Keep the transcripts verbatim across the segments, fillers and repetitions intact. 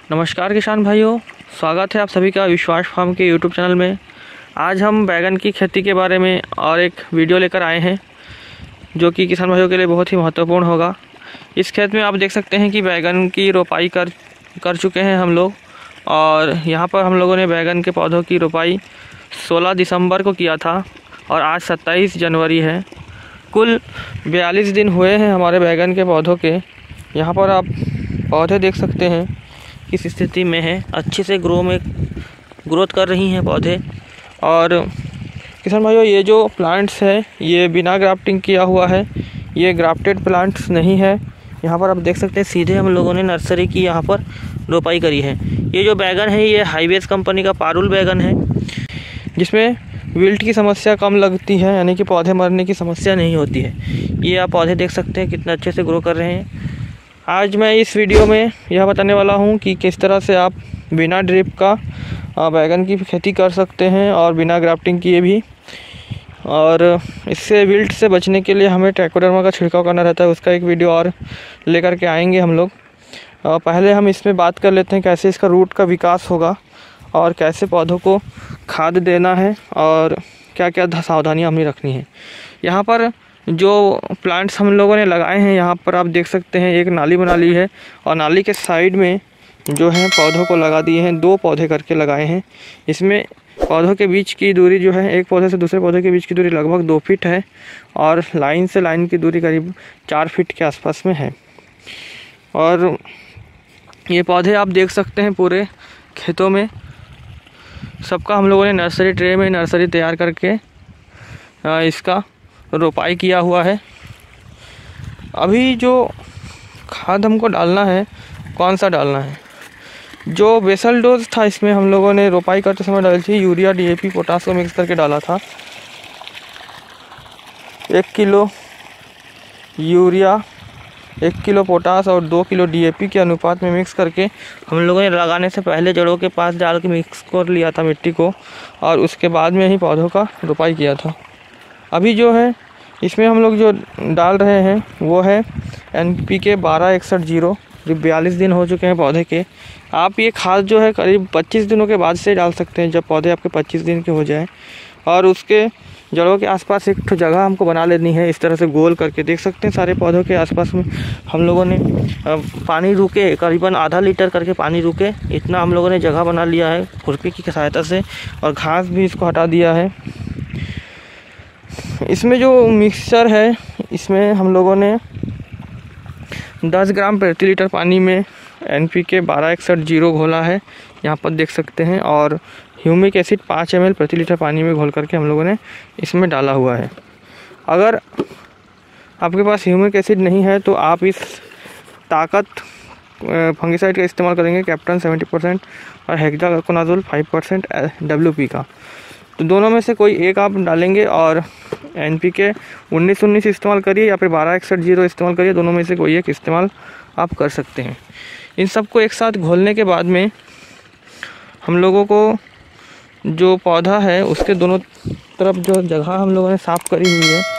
नमस्कार किसान भाइयों, स्वागत है आप सभी का विश्वास फार्म के यूट्यूब चैनल में। आज हम बैगन की खेती के बारे में और एक वीडियो लेकर आए हैं जो कि किसान भाइयों के लिए बहुत ही महत्वपूर्ण होगा। इस खेत में आप देख सकते हैं कि बैगन की रोपाई कर कर चुके हैं हम लोग, और यहाँ पर हम लोगों ने बैगन के पौधों की रोपाई सोलह दिसंबर को किया था और आज सत्ताईस जनवरी है। कुल बयालीस दिन हुए हैं हमारे बैगन के पौधों के। यहाँ पर आप पौधे देख सकते हैं किस स्थिति में है, अच्छे से ग्रो में ग्रोथ कर रही हैं पौधे। और किसान भाइयों, ये जो प्लांट्स है ये बिना ग्राफ्टिंग किया हुआ है, ये ग्राफ्टेड प्लांट्स नहीं है। यहाँ पर आप देख सकते हैं सीधे हम लोगों ने नर्सरी की यहाँ पर रोपाई करी है। ये जो बैगन है ये हाईवेज कंपनी का पारुल बैगन है, जिसमें विल्ट की समस्या कम लगती है, यानी कि पौधे मरने की समस्या नहीं होती है। ये आप पौधे देख सकते हैं कितना अच्छे से ग्रो कर रहे हैं। आज मैं इस वीडियो में यह बताने वाला हूं कि किस तरह से आप बिना ड्रिप का बैगन की खेती कर सकते हैं और बिना ग्राफ्टिंग किए भी। और इससे विल्ट से बचने के लिए हमें ट्राइकोडर्मा का छिड़काव करना रहता है, उसका एक वीडियो और लेकर के आएंगे हम लोग। पहले हम इसमें बात कर लेते हैं कैसे इसका रूट का विकास होगा और कैसे पौधों को खाद देना है और क्या क्या सावधानियाँ हमें रखनी है। यहाँ पर जो प्लांट्स हम लोगों ने लगाए हैं, यहाँ पर आप देख सकते हैं एक नाली बना ली है और नाली के साइड में जो है पौधों को लगा दिए हैं। दो पौधे करके लगाए हैं। इसमें पौधों के बीच की दूरी जो है, एक पौधे से दूसरे पौधे के बीच की दूरी लगभग दो फीट है और लाइन से लाइन की दूरी करीब चार फीट के आसपास में है। और ये पौधे आप देख सकते हैं पूरे खेतों में सबका हम लोगों ने नर्सरी ट्रे में नर्सरी तैयार करके इसका रोपाई किया हुआ है। अभी जो खाद हमको डालना है, कौन सा डालना है, जो बेसल डोज था इसमें हम लोगों ने रोपाई करते समय डाली थी, यूरिया डीएपी पोटास को मिक्स करके डाला था। एक किलो यूरिया, एक किलो पोटास और दो किलो डीएपी के अनुपात में मिक्स करके हम लोगों ने लगाने से पहले जड़ों के पास डाल के मिक्स कर लिया था मिट्टी को, और उसके बाद में ही पौधों का रोपाई किया था। अभी जो है इसमें हम लोग जो डाल रहे हैं वो है एन पी के बारह इकसठ जीरो, जो बयालीस दिन हो चुके हैं पौधे के। आप ये खाद जो है करीब पच्चीस दिनों के बाद से डाल सकते हैं, जब पौधे आपके पच्चीस दिन के हो जाए। और उसके जड़ों के आसपास एक जगह हमको बना लेनी है, इस तरह से गोल करके। देख सकते हैं सारे पौधों के आसपास में हम लोगों ने पानी रुके, करीबन आधा लीटर करके पानी रुके, इतना हम लोगों ने जगह बना लिया है खुरपी की सहायता से, और घास भी इसको हटा दिया है। इसमें जो मिक्सचर है इसमें हम लोगों ने दस ग्राम प्रति लीटर पानी में एन पी के बारह इकसठ जीरो घोला है, यहाँ पर देख सकते हैं। और ह्यूमिक एसिड पाँच एम एल प्रति लीटर पानी में घोल करके हम लोगों ने इसमें डाला हुआ है। अगर आपके पास ह्यूमिक एसिड नहीं है तो आप इस ताकत फंगिसाइड का इस्तेमाल करेंगे, कैप्टन सेवेंटी परसेंट और hexaconazole five percent W P का। तो दोनों में से कोई एक आप डालेंगे, और एन पी के उन्नीस उन्नीस इस्तेमाल करिए या फिर बारह इकसठ जीरो इस्तेमाल करिए, दोनों में से कोई एक इस्तेमाल आप कर सकते हैं। इन सबको एक साथ घोलने के बाद में हम लोगों को जो पौधा है उसके दोनों तरफ जो जगह हम लोगों ने साफ़ करी हुई है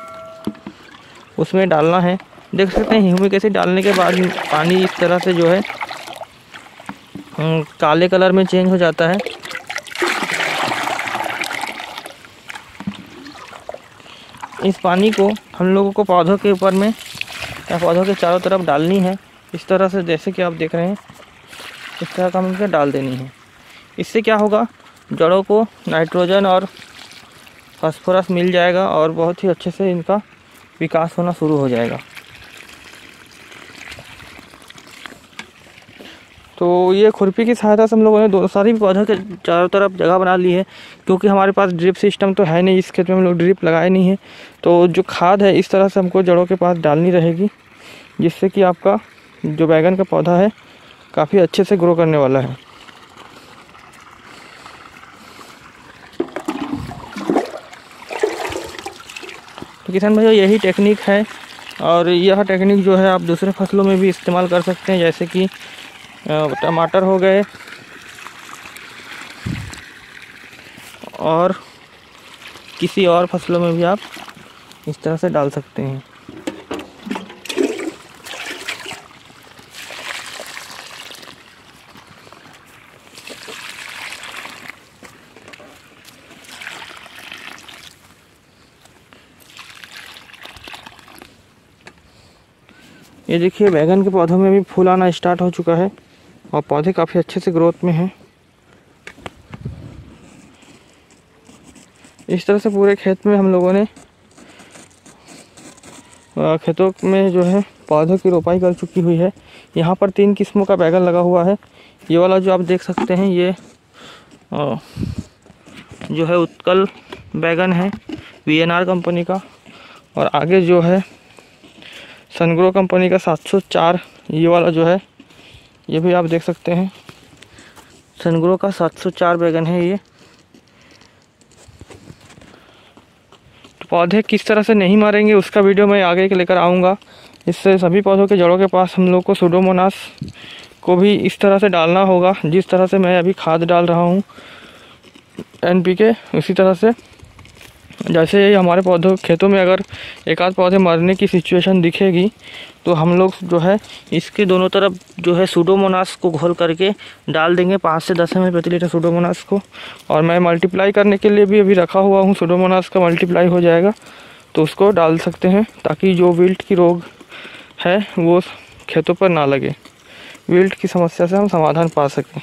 उसमें डालना है। देख सकते हैं ह्यूमिक एसिड डालने के बाद पानी इस तरह से जो है काले कलर में चेंज हो जाता है। इस पानी को हम लोगों को पौधों के ऊपर में या पौधों के चारों तरफ डालनी है, इस तरह से, जैसे कि आप देख रहे हैं इस तरह का हम इनके डाल देनी है। इससे क्या होगा, जड़ों को नाइट्रोजन और फास्फोरस मिल जाएगा और बहुत ही अच्छे से इनका विकास होना शुरू हो जाएगा। तो ये खुरपी की सहायता से हम लोगों ने दो सारी पौधों के चारों तरफ जगह बना ली है, क्योंकि हमारे पास ड्रिप सिस्टम तो है नहीं, इस खेत में हम लोग ड्रिप लगाए नहीं है। तो जो खाद है इस तरह से हमको जड़ों के पास डालनी रहेगी, जिससे कि आपका जो बैगन का पौधा है काफ़ी अच्छे से ग्रो करने वाला है। तो किसान भाइयों, यही टेक्निक है, और यह टेक्निक जो है आप दूसरे फसलों में भी इस्तेमाल कर सकते हैं, जैसे कि टमाटर हो गए और किसी और फसलों में भी आप इस तरह से डाल सकते हैं। ये देखिए बैगन के पौधों में भी फूल आना स्टार्ट हो चुका है और पौधे काफ़ी अच्छे से ग्रोथ में हैं। इस तरह से पूरे खेत में हम लोगों ने खेतों में जो है पौधों की रोपाई कर चुकी हुई है। यहाँ पर तीन किस्मों का बैगन लगा हुआ है। ये वाला जो आप देख सकते हैं ये जो है उत्कल बैगन है वी एन आर कंपनी का, और आगे जो है सनग्रो कंपनी का सात सौ चार, ये वाला जो है ये भी आप देख सकते हैं सनग्रो का सात सौ चार बैगन है ये। तो पौधे किस तरह से नहीं मरेंगे उसका वीडियो मैं आगे के लेकर आऊँगा। इससे सभी पौधों के जड़ों के पास हम लोग को सुडोमोनास को भी इस तरह से डालना होगा, जिस तरह से मैं अभी खाद डाल रहा हूँ एन पी के, उसी तरह से। जैसे ही हमारे पौधों खेतों में अगर एक आध पौधे मरने की सिचुएशन दिखेगी तो हम लोग जो है इसके दोनों तरफ जो है सुडोमोनास को घोल करके डाल देंगे, पाँच से दस एम एल प्रति लीटर सुडोमोनास को। और मैं मल्टीप्लाई करने के लिए भी अभी रखा हुआ हूँ, सुडोमोनास का मल्टीप्लाई हो जाएगा तो उसको डाल सकते हैं, ताकि जो विल्ट की रोग है वो खेतों पर ना लगे, विल्ट की समस्या से हम समाधान पा सकें।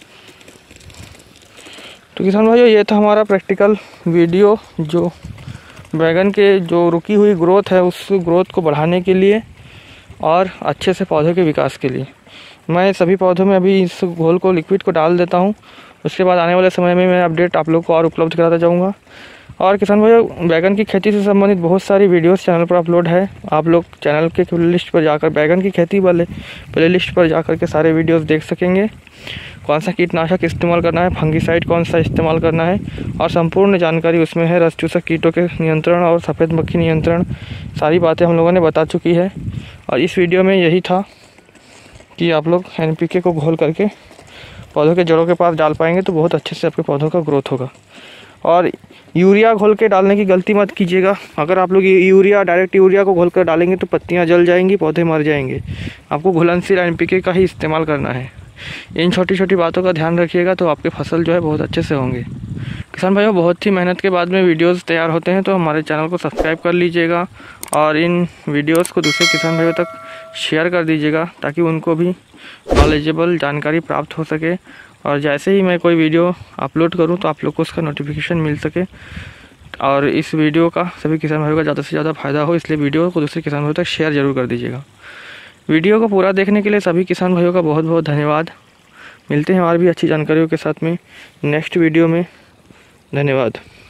तो किसान भाइयों, ये था हमारा प्रैक्टिकल वीडियो जो बैगन के जो रुकी हुई ग्रोथ है उस ग्रोथ को बढ़ाने के लिए और अच्छे से पौधों के विकास के लिए। मैं सभी पौधों में अभी इस घोल को लिक्विड को डाल देता हूँ, उसके बाद आने वाले समय में मैं अपडेट आप लोग को और उपलब्ध कराता जाऊँगा। और किसान भाइयों, बैगन की खेती से संबंधित बहुत सारी वीडियोस चैनल पर अपलोड है। आप लोग चैनल के प्ले लिस्ट पर जाकर बैगन की खेती वाले प्ले लिस्ट पर जाकर के सारे वीडियोस देख सकेंगे। कौन सा कीटनाशक इस्तेमाल करना है, फंगिसाइड कौन सा इस्तेमाल करना है, और संपूर्ण जानकारी उसमें है। रस चूसक कीटों के नियंत्रण और सफ़ेद मक्खी नियंत्रण, सारी बातें हम लोगों ने बता चुकी है। और इस वीडियो में यही था कि आप लोग एन पी के को घोल करके पौधों के जड़ों के पास डाल पाएंगे तो बहुत अच्छे से आपके पौधों का ग्रोथ होगा। और यूरिया घोल के डालने की गलती मत कीजिएगा। अगर आप लोग यूरिया डायरेक्ट यूरिया को घोल कर डालेंगे तो पत्तियां जल जाएंगी, पौधे मर जाएंगे। आपको घुलनशील एन पी के का ही इस्तेमाल करना है। इन छोटी छोटी बातों का ध्यान रखिएगा तो आपके फसल जो है बहुत अच्छे से होंगे। किसान भाइयों, बहुत ही मेहनत के बाद में वीडियोस तैयार होते हैं, तो हमारे चैनल को सब्सक्राइब कर लीजिएगा और इन वीडियोस को दूसरे किसान भाइयों तक शेयर कर दीजिएगा, ताकि उनको भी नॉलेजेबल जानकारी प्राप्त हो सके। और जैसे ही मैं कोई वीडियो अपलोड करूं तो आप लोग को उसका नोटिफिकेशन मिल सके, और इस वीडियो का सभी किसान भाइयों का ज़्यादा से ज़्यादा फायदा हो, इसलिए वीडियो को दूसरे किसान भाइयों तक शेयर ज़रूर कर दीजिएगा। वीडियो को पूरा देखने के लिए सभी किसान भाइयों का बहुत बहुत धन्यवाद। मिलते हैं और भी अच्छी जानकारियों के साथ में नेक्स्ट वीडियो में। धन्यवाद।